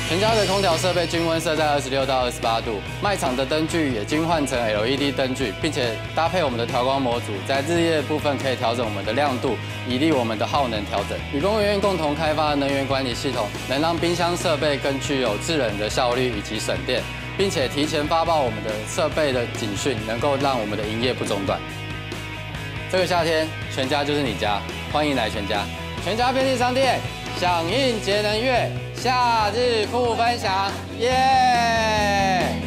全家的空调设备均温设在26到28度，卖场的灯具也均换成 LED 灯具，并且搭配我们的调光模组，在日夜部分可以调整我们的亮度，以利我们的耗能调整。与工研院共同开发的能源管理系统，能让冰箱设备更具有制冷的效率以及省电，并且提前发报我们的设备的警讯，能够让我们的营业不中断。这个夏天，全家就是你家，欢迎来全家。全家便利商店响应节能月。夏日不分享，耶！